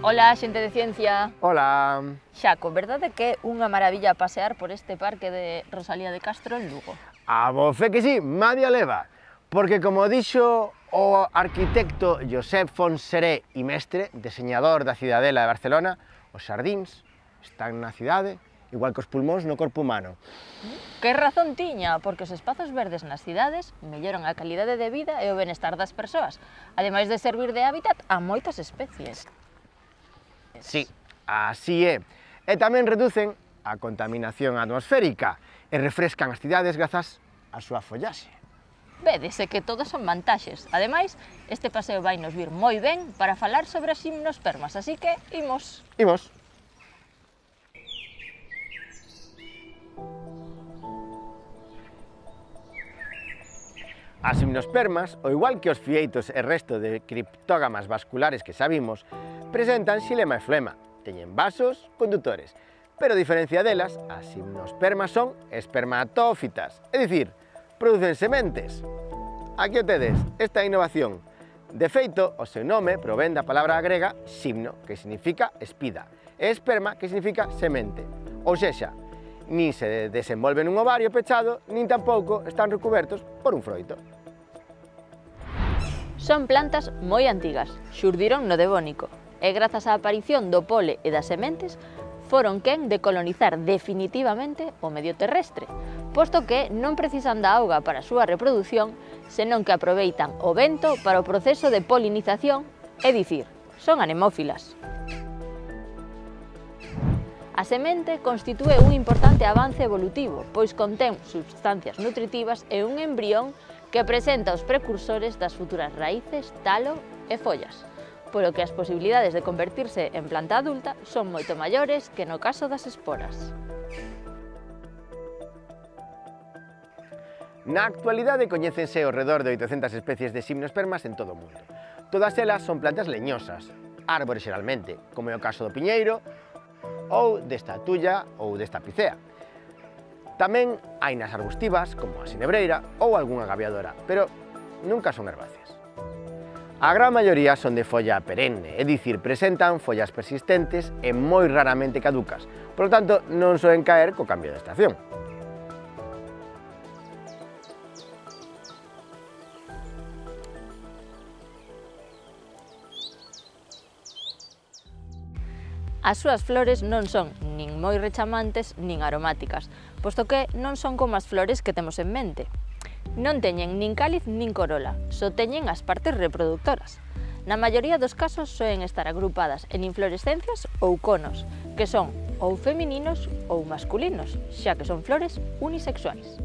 Ola, xente de ciencia. Ola. Xaco, verdade que é unha maravilla pasear por este parque de Rosalía de Castro en Lugo? A bo fe que sí, Madia leva, porque como dixo o arquitecto Josep Fonseré e mestre, deseñador da Cidadela de Barcelona, os xardíns están na cidade, igual que os pulmóns no corpo humano. Que razón tiña, porque os espazos verdes nas cidades melloran a calidade de vida e o benestar das persoas, ademais de servir de hábitat a moitas especies. Sí, así é. E tamén reducen a contaminación atmosférica e refrescan as cidades grazas á súa follaxe. Védese que todos son vantaxes. Ademais, este paseo vai nos vir moi ben para falar sobre as gimnospermas, así que imos. Imos. As gimnospermas, ao igual que os fieitos e resto de criptógamas vasculares que sabimos, presentan xilema e flema, teñen vasos conductores, pero a diferencia delas, as gimnospermas son espermatófitas, é dicir, producen sementes. Aquí o tedes, esta innovación. De feito, o seu nome provén da palabra grega ximno, que significa espida, e esperma, que significa semente. Ou sexa, nin se desenvolven nun ovario pechado, nin tampouco están recubertos por un froito. Son plantas moi antigas, xurdiron no Devónico, e grazas á aparición do pole e das sementes, foron quen de colonizar definitivamente o medio terrestre, posto que non precisan da auga para a súa reprodución, senón que aproveitan o vento para o proceso de polinización, é dicir, son anemófilas. A semente constitúe un importante avance evolutivo, pois contén substancias nutritivas e un embrión que presenta os precursores das futuras raíces, talo e follas, polo que as posibilidades de convertirse en planta adulta son moito maiores que no caso das esporas. Na actualidade coñécense ao redor de 800 especies de gimnospermas en todo o mundo. Todas elas son plantas leñosas, árbores xeralmente, como é o caso do piñeiro, ou desta tulla ou desta picea. Tamén hai nas arbustivas, como a sinebreira ou algunha gaviadora, pero nunca son herbáceas. A gran maioría son de folla perenne, é dicir, presentan follas persistentes e moi raramente caducas, por lo tanto non soen caer co cambio de estación. As súas flores non son nin moi rechamantes nin aromáticas, posto que non son como as flores que temos en mente. Non teñen nin cáliz nin corola, só teñen as partes reproductoras. Na maioría dos casos soen estar agrupadas en inflorescencias ou conos, que son ou femininos ou masculinos, xa que son flores unisexuais.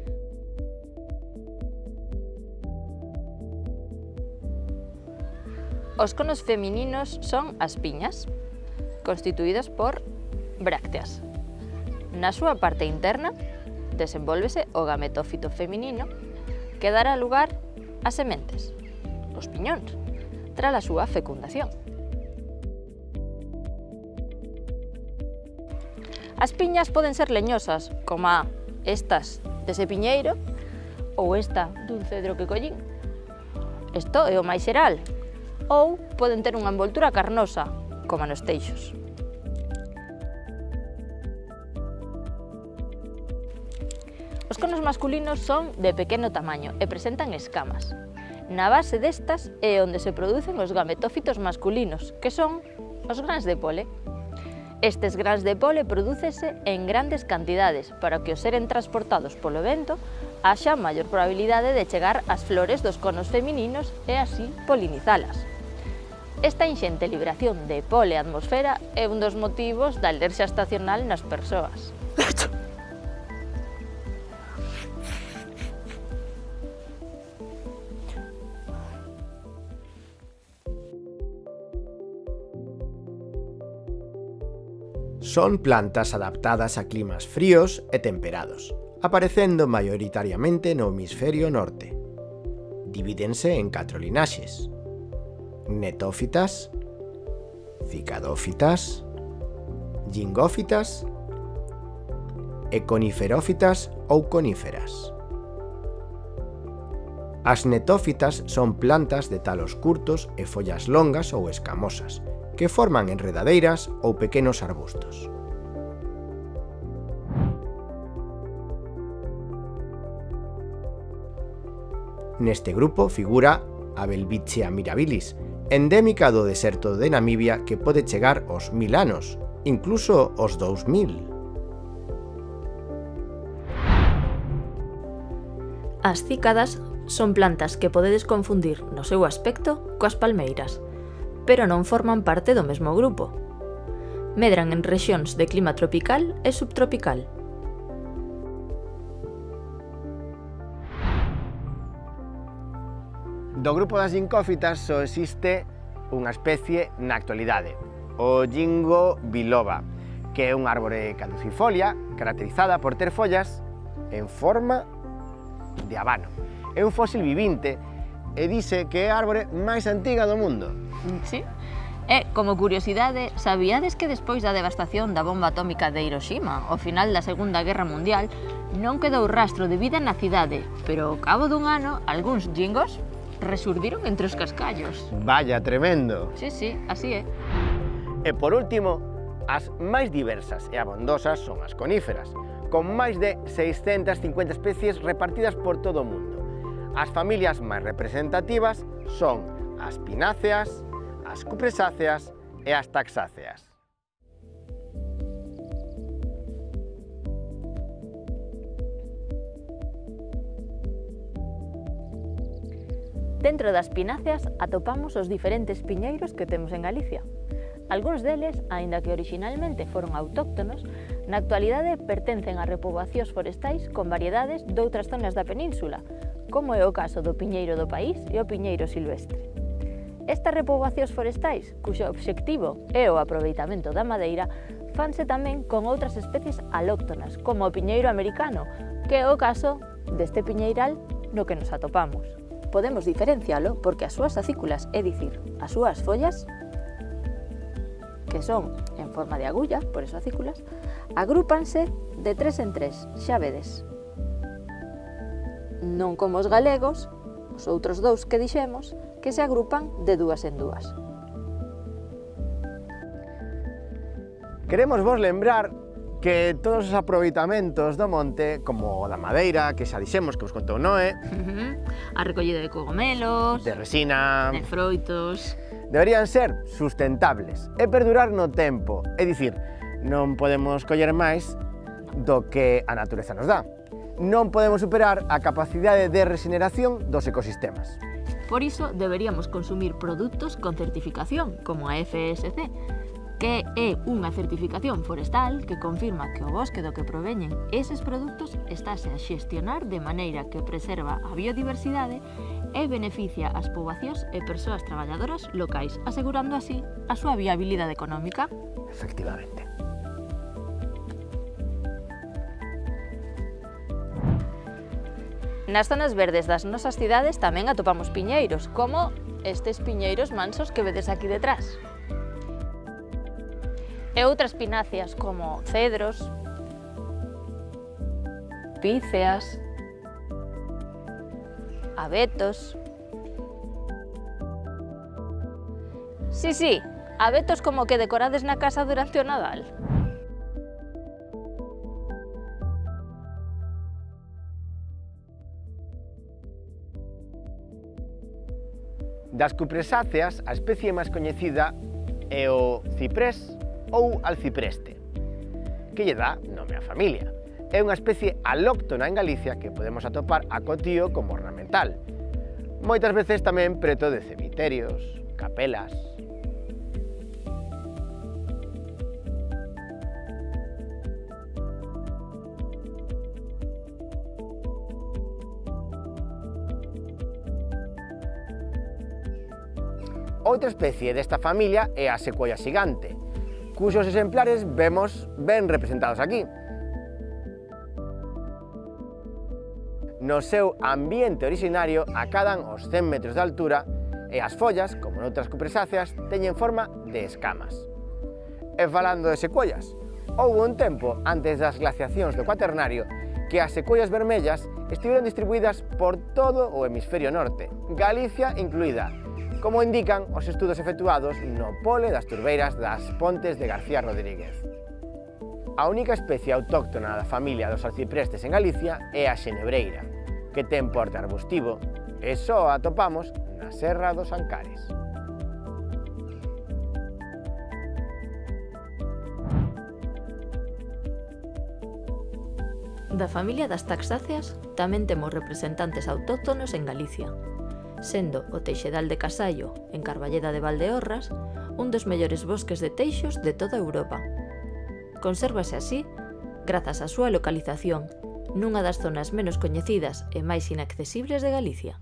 Os conos femininos son as piñas, constituídas por brácteas. Na súa parte interna desenvólvese o gametófito feminino que dará lugar ás sementes, os piñóns, tras a súa fecundación. As piñas poden ser leñosas, como estas dese piñeiro ou esta dun cedro que collín. Isto é o máis xeral. Ou poden ter unha envoltura carnosa, como nos teixos. Os conos masculinos son de pequeno tamaño e presentan escamas. Na base destas é onde se producen os gametófitos masculinos, que son os grans de pole. Estes grans de pole prodúcese en grandes cantidades para que ao seren transportados polo vento haxa maior probabilidade de chegar ás flores dos conos femininos e así polinizalas. Esta inxente liberación de pole á atmosfera é un dos motivos da alerxia estacional nas persoas. Son plantas adaptadas a climas fríos e temperados, aparecendo maioritariamente no hemisferio norte. Divídense en 4 linaxes: netófitas, cicadófitas, gingófitas e coniferófitas ou coníferas. As netófitas son plantas de talos curtos e follas longas ou escamosas, que forman enredadeiras ou pequenos arbustos. Neste grupo figura a Welwitschia mirabilis, endémica do deserto de Namibia que pode chegar aos 1000 anos, incluso aos 2000. As cícadas son plantas que podedes confundir no seu aspecto coas palmeiras, pero non forman parte do mesmo grupo. Medran en rexións de clima tropical e subtropical. Do grupo das ginkófitas só existe unha especie na actualidade, o Ginkgo biloba, que é un árbore caducifolia caracterizada por ter follas en forma de habano. É un fósil vivinte e dise que é a árbore máis antiga do mundo. Sí. E, como curiosidade, sabíades que despois da devastación da bomba atómica de Hiroshima, ao final da Segunda Guerra Mundial, non quedou rastro de vida na cidade, pero ao cabo dun ano, algúns gingos resurdiron entre os cascallos. Vaya, tremendo! Sí, sí, así é. E por último, as máis diversas e abondosas son as coníferas, con máis de 650 especies repartidas por todo o mundo. As familias máis representativas son as pináceas, as cupresáceas e as taxáceas. Dentro das pináceas atopamos os diferentes piñeiros que temos en Galicia. Algúns deles, aínda que orixinalmente foron autóctonos, na actualidade pertencen a repoboacións forestais con variedades doutras zonas da península, como é o caso do piñeiro do país e o piñeiro silvestre. Estas repoboacións forestais, cuxo obxectivo é o aproveitamento da madeira, fanse tamén con outras especies alóctonas, como o piñeiro americano, que é o caso deste piñeiral no que nos atopamos. Podemos diferencialo porque as súas acículas, é dicir, as súas follas, que son en forma de agulla, por eso acículas, agrúpanse de 3 en 3, xa vedes. Non como os galegos, os outros dous que dixemos, que se agrupan de 2 en 2. Queremos vos lembrar que todos os aproveitamentos do monte, como o da madeira, que xa dixemos que vos contou Noé, a recollida de cogomelos, de resina, de froitos, deberían ser sustentables e perdurar no tempo, é dicir, non podemos coller máis do que a natureza nos dá. Non podemos superar a capacidade de regeneración dos ecosistemas. Por iso deberíamos consumir produtos con certificación, como a FSC, que é unha certificación forestal que confirma que o bosque do que proveñen eses produtos estáse a xestionar de maneira que preserva a biodiversidade e beneficia as poboacións e persoas traballadoras locais, asegurando así a súa viabilidade económica. Efectivamente. Nas zonas verdes das nosas cidades tamén atopamos piñeiros, como estes piñeiros mansos que vedes aquí detrás. E outras pináceas como cedros, píceas, abetos. Sí, abetos como que decorades na casa durante o Nadal. Das cupresáceas, a especie máis coñecida é o ciprés ou alcipreste, que lle dá nome á familia. É unha especie alóctona en Galicia que podemos atopar a cotío como ornamental. Moitas veces tamén preto de cemiterios, capelas. Outra especie desta familia é a secuoia xigante, cuxos exemplares vemos ben representados aquí. No seu ambiente originario acadan os 100 metros de altura e as follas, como noutras cupresáceas, teñen forma de escamas. E falando de secuoias, houve un tempo antes das glaciacións do Cuaternario que as secuoias vermellas estiveron distribuídas por todo o hemisferio norte, Galicia incluída, como indican os estudos efectuados no pole das turbeiras das Pontes de García Rodríguez. A única especie autóctona da familia dos arciprestes en Galicia é a xenebreira, que ten porte arbustivo e só a atopamos na Serra dos Ancares. Da familia das taxáceas tamén temos representantes autóctonos en Galicia, sendo o Teixedal de Casallo, en Carballeda de Valdeorras, un dos mellores bosques de teixos de toda Europa. Consérvase así grazas á súa localización nunha das zonas menos coñecidas e máis inaccesibles de Galicia.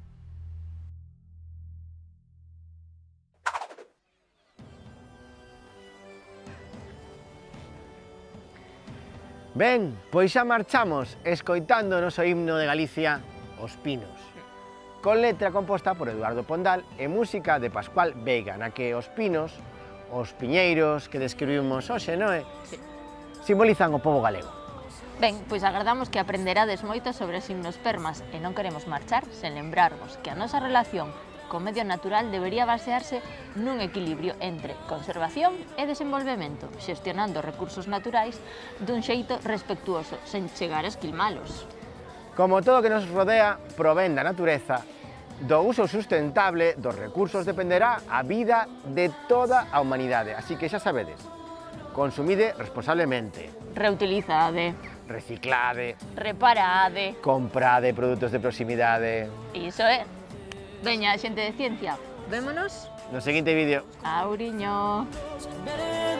Ben, pois xa marchamos escoitando o noso himno de Galicia, Os Pinos, con letra composta por Eduardo Pondal e música de Pascual Veiga, na que os pinos, os piñeiros que describimos hoxe, non é? Sí. Simbolizan o pobo galego. Ben, pois agardamos que aprenderades moito sobre os himnospermas e non queremos marchar sen lembrarvos que a nosa relación co medio natural debería basearse nun equilibrio entre conservación e desenvolvemento, xestionando recursos naturais dun xeito respectuoso, sen chegar a esquilmalos. Como todo o que nos rodea provén da natureza, do uso sustentable dos recursos dependerá a vida de toda a humanidade. Así que xa sabedes, consumide responsablemente, Reutilizade, reciclade, reparade. comprade produtos de proximidade. Iso é. Veña, xente de ciencia, vémonos. No seguinte vídeo. Auriño.